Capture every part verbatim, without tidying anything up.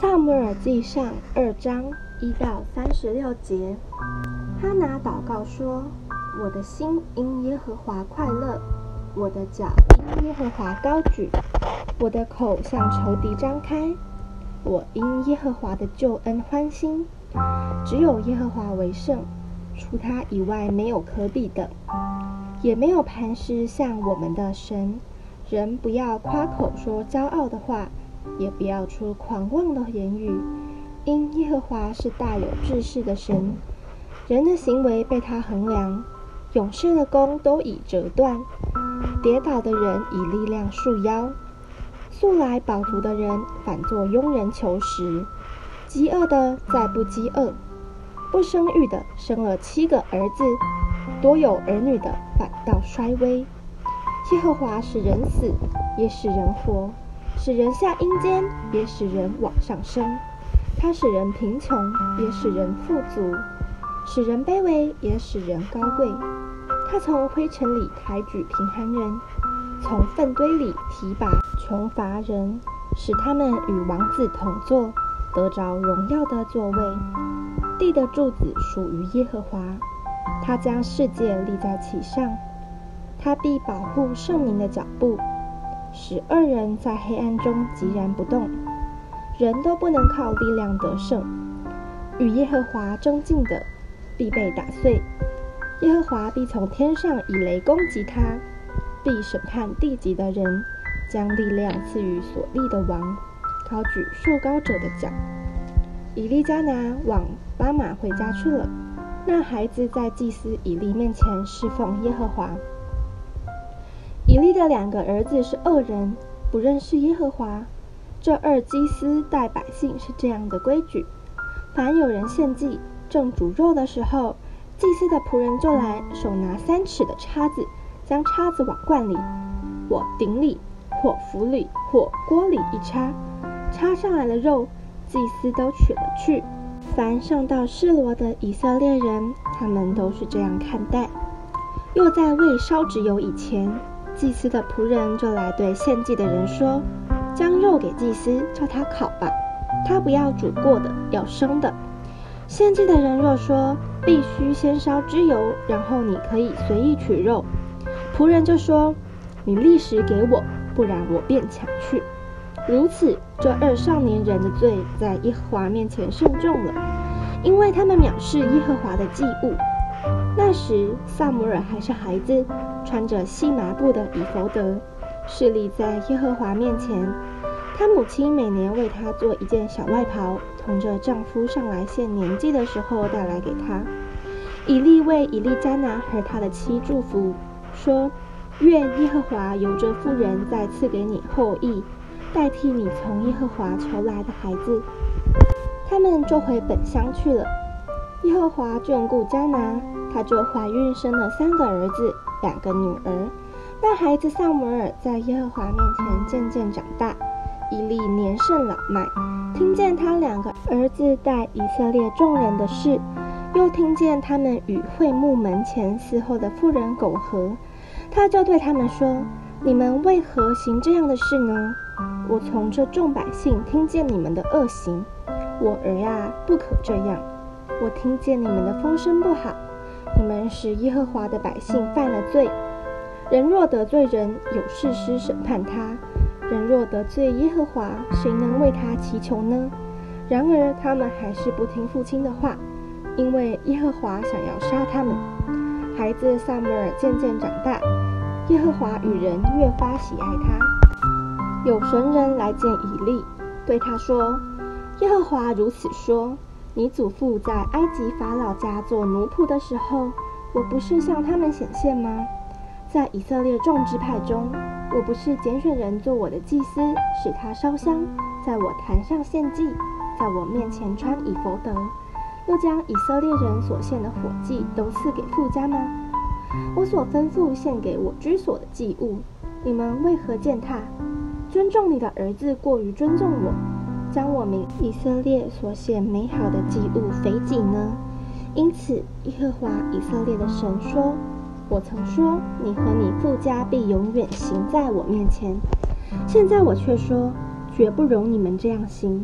撒母耳记上二章一到三十六节，哈拿祷告说：我的心因耶和华快乐，我的脚因耶和华高举，我的口向仇敌张开，我因耶和华的救恩欢心。只有耶和华为圣，除他以外没有可比的，也没有磐石像我们的神。人不要夸口说骄傲的话，也不要出狂妄的言语，因耶和华是大有志士的神，人的行为被他衡量，勇士的弓都已折断，跌倒的人以力量束腰，素来饱足的人反作庸人求食，饥饿的再不饥饿，不生育的生了七个儿子，多有儿女的反倒衰微。耶和华使人死，也使人活，使人下阴间，也使人往上升。他使人贫穷，也使人富足，使人卑微，也使人高贵。他从灰尘里抬举贫寒人，从粪堆里提拔穷乏人，使他们与王子同坐，得着荣耀的座位。地的柱子属于耶和华，他将世界立在其上。他必保护圣民的脚步，使恶人在黑暗中寂然不动。人都不能靠力量得胜，与耶和华争竞的必被打碎。耶和华必从天上以雷攻击他，必审判地极的人，将力量赐予所立的王，高举受膏者的脚。以利加拿往巴马回家去了，那孩子在祭司以利面前侍奉耶和华。以利的两个儿子是恶人，不认识耶和华。这二祭司待百姓是这样的规矩：凡有人献祭正煮肉的时候，祭司的仆人就来，手拿三尺的叉子，将叉子往罐里、或鼎里、或釜里、或锅里一插，插上来的肉，祭司都取了去。凡上到示罗的以色列人，他们都是这样看待。又在未烧脂油以前，祭司的仆人就来对献祭的人说：将肉给祭司，叫他烤吧，他不要煮过的，要生的。献祭的人若说必须先烧脂油，然后你可以随意取肉，仆人就说：你立时给我，不然我便抢去。如此，这二少年人的罪在耶和华面前甚重了，因为他们藐视耶和华的祭物。那时撒母耳还是孩子，穿着细麻布的以弗得，侍立在耶和华面前。他母亲每年为他做一件小外袍，同着丈夫上来献年祭的时候带来给他。以利为以利加拿和他的妻祝福，说：愿耶和华由这妇人再赐给你后裔，代替你从耶和华求来的孩子。他们就回本乡去了。耶和华眷顾迦拿，她就怀孕生了三个儿子，两个女儿。那孩子撒母耳在耶和华面前渐渐长大。以利年甚老迈，听见他两个儿子带以色列众人的事，又听见他们与会幕门前伺候的妇人苟合，他就对他们说：你们为何行这样的事呢？我从这众百姓听见你们的恶行，我儿啊，不可这样。我听见你们的风声不好，你们使耶和华的百姓犯了罪。人若得罪人，有士师审判他；人若得罪耶和华，谁能为他祈求呢？然而他们还是不听父亲的话，因为耶和华想要杀他们。孩子撒母耳渐渐长大，耶和华与人越发喜爱他。有神人来见以利，对他说：耶和华如此说，你祖父在埃及法老家做奴仆的时候，我不是向他们显现吗？在以色列众支派中，我不是拣选人做我的祭司，使他烧香，在我坛上献祭，在我面前穿以弗得，又将以色列人所献的火祭都赐给富家吗？我所吩咐献给我居所的祭物，你们为何践踏？尊重你的儿子过于尊重我，将我民以色列所献美好的祭物肥己呢？因此耶和华以色列的神说：我曾说你和你父家必永远行在我面前，现在我却说绝不容你们这样行。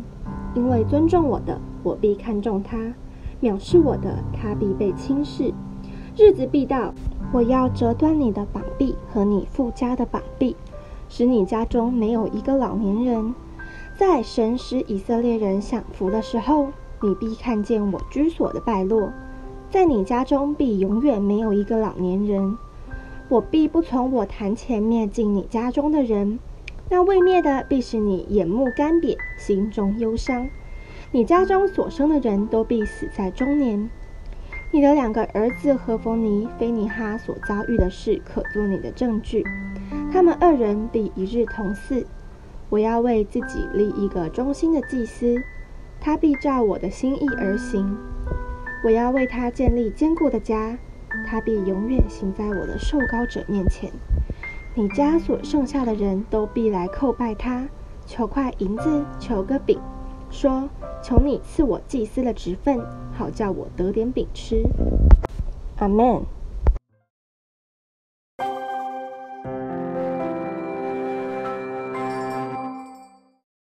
因为尊重我的，我必看重他；藐视我的，他必被轻视。日子必到，我要折断你的膀臂和你父家的膀臂，使你家中没有一个老年人。在神使以色列人享福的时候，你必看见我居所的败落，在你家中必永远没有一个老年人。我必不从我坛前灭尽你家中的人，那未灭的必使你眼目干瘪，心中忧伤。你家中所生的人都必死在中年。你的两个儿子何弗尼、菲尼哈所遭遇的事，可作你的证据。他们二人必一日同死。我要为自己立一个忠心的祭司，他必照我的心意而行。我要为他建立坚固的家，他必永远行在我的受膏者面前。你家所剩下的人都必来叩拜他，求块银子，求个饼，说：求你赐我祭司的职分，好叫我得点饼吃。阿们。